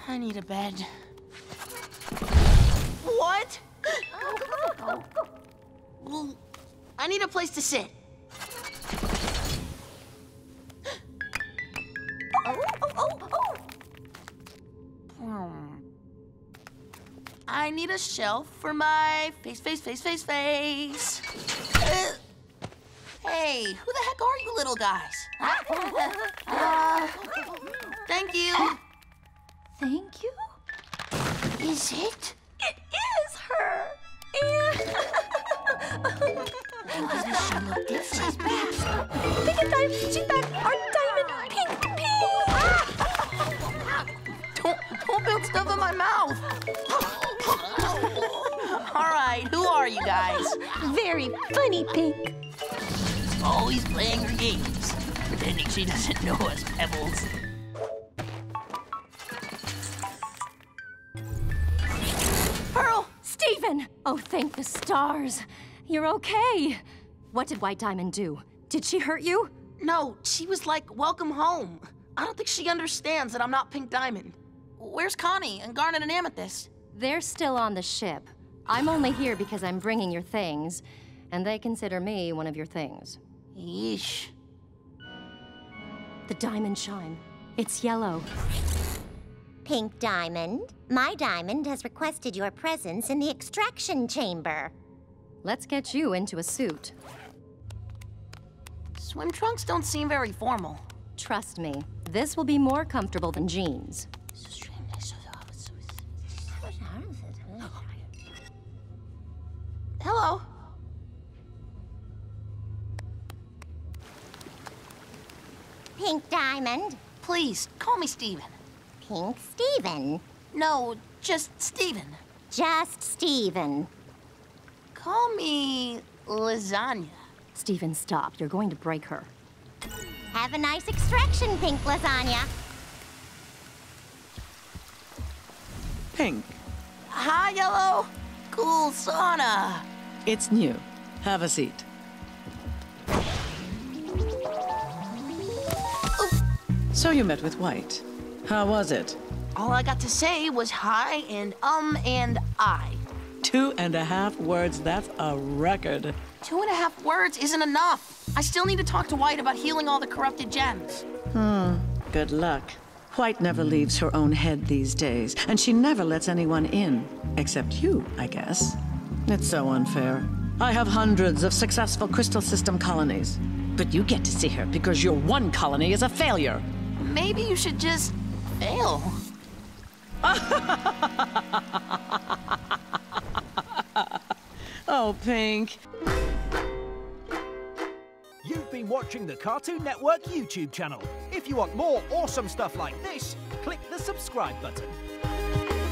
I need a bed. What? Well, I need a place to sit. I need a shelf for my face. Hey, who the heck are you little guys? Thank you. Thank you? Is it? It is her! When does this show look different? She's back. Pink and Diamond, she's back! Our diamond pink Don't build stuff in my mouth. All right, who are you guys? Very funny, Pink. Always playing her games, pretending she doesn't know us, Pebbles. Pearl! Steven! Oh, thank the stars. You're okay. What did White Diamond do? Did she hurt you? No, she was like, welcome home. I don't think she understands that I'm not Pink Diamond. Where's Connie and Garnet and Amethyst? They're still on the ship. I'm only here because I'm bringing your things, and they consider me one of your things. Yeesh. The diamond chime. It's yellow. Pink Diamond, my diamond has requested your presence in the extraction chamber. Let's get you into a suit. Swim trunks don't seem very formal. Trust me, this will be more comfortable than jeans. Hello. Pink Diamond, Please, call me Steven. Pink Steven, No, just Steven. just Steven. Call me Lasagna. Steven, stop. You're going to break her. Have a nice extraction, Pink Lasagna. Pink, Hi, Yellow. Cool sauna. it's new. Have a seat. So you met with White. How was it? All I got to say was hi and I. 2.5 words, that's a record. 2.5 words isn't enough. I still need to talk to White about healing all the corrupted gems. Good luck. White never leaves her own head these days, and she never lets anyone in. Except you, I guess. It's so unfair. I have hundreds of successful crystal system colonies. But you get to see her because your one colony is a failure. Maybe you should just fail. Oh, Pink. You've been watching the Cartoon Network YouTube channel. If you want more awesome stuff like this, click the subscribe button.